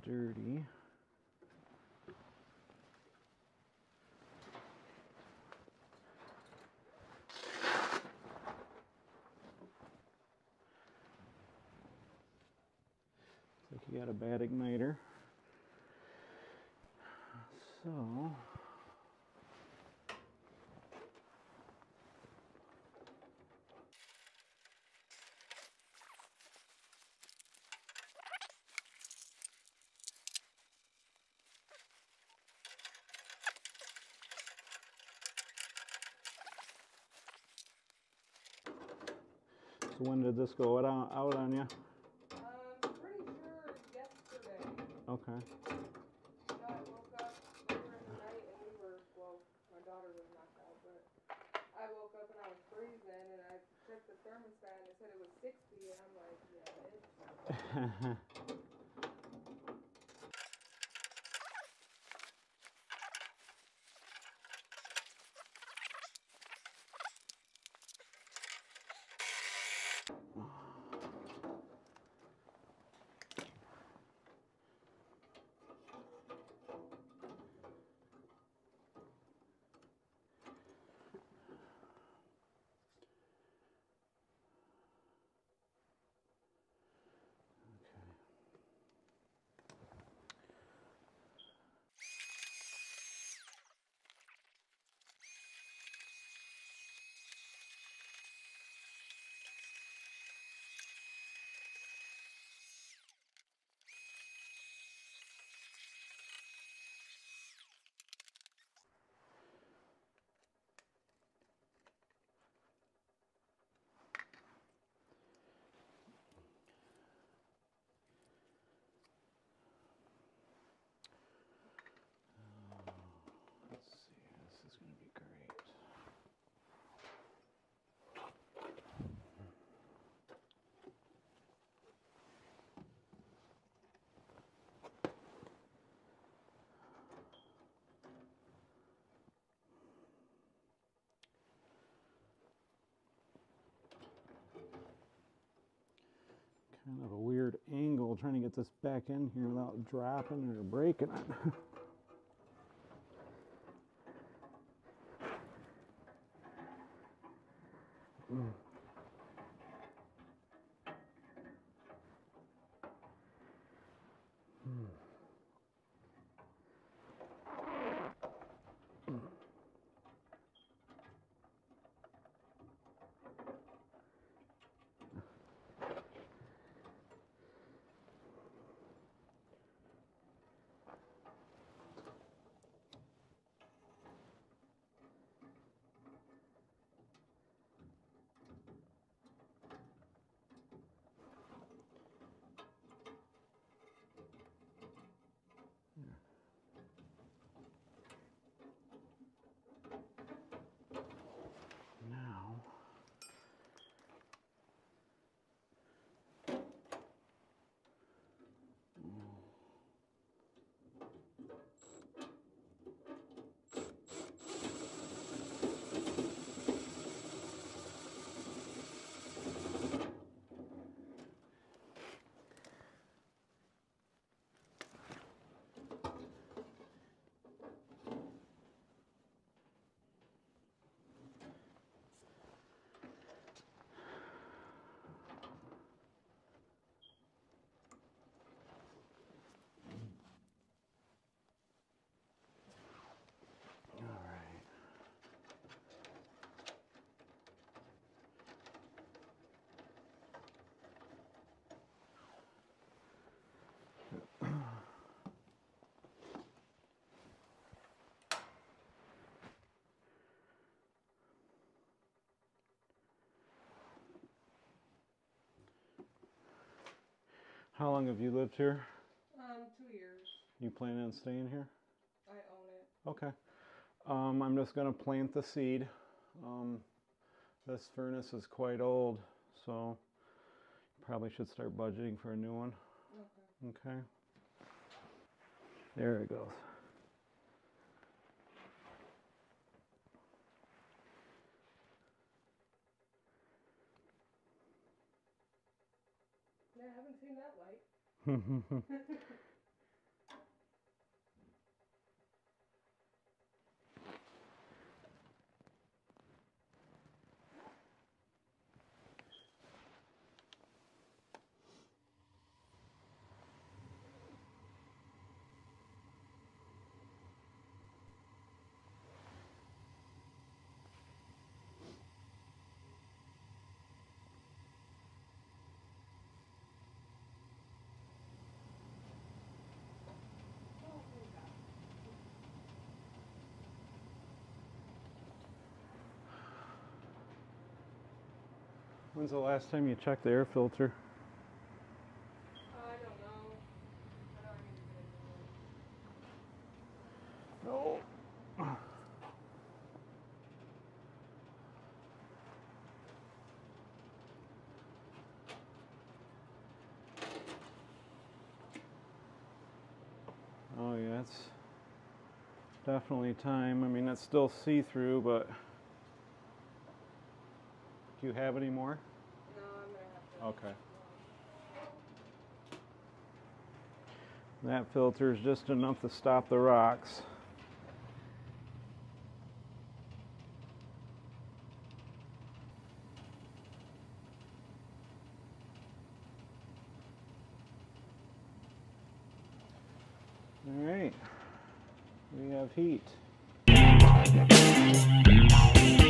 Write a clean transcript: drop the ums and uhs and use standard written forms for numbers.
dirty. Looks like you got a bad igniter. So when did this go out on you? Pretty sure yesterday. Okay. I woke up later in the night and my daughter was knocked out, but I woke up and I was freezing and I checked the thermostat and it said it was 60 and I'm like, yeah, it's Let's see, this is going to be great. Kind of a weird angle trying to get this back in here without dropping or breaking it. Now, all right. How long have you lived here? 2 years. You planning on staying here? I own it. Okay. I'm just going to plant the seed. This furnace is quite old, so probably should start budgeting for a new one. Okay. Okay. There it goes. Yeah, I haven't seen that light. When's the last time you checked the air filter? I don't know. I don't need to get it. No. Oh yeah, it's definitely time. I mean, it's still see-through, but do you have any more? No, I'm gonna have to. Okay. That filter is just enough to stop the rocks. All right, we have heat.